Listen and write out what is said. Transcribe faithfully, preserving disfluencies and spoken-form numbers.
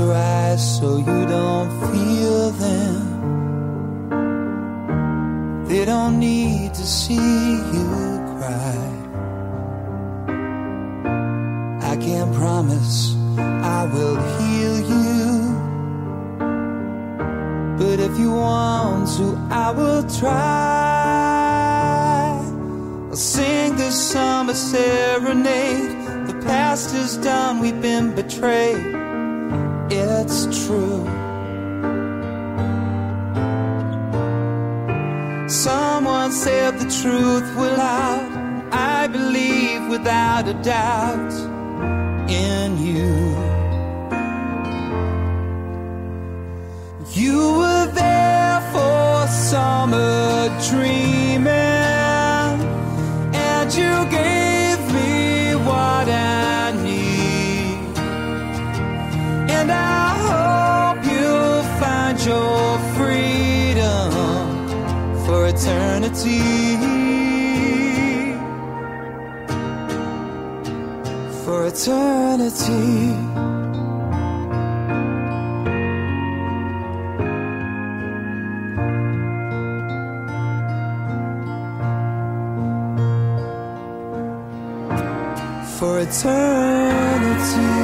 your eyes so you don't feel them. They don't need to see you cry. I can't promise I will heal you, but if you want to, I will try. I'll sing this summer serenade. The past is done, we've been betrayed. It's true. Someone said the truth will out. I believe without a doubt in you. You were there for summer dreaming, and you gave me what I need. And I hope you'll find your freedom for eternity. For eternity. For eternity.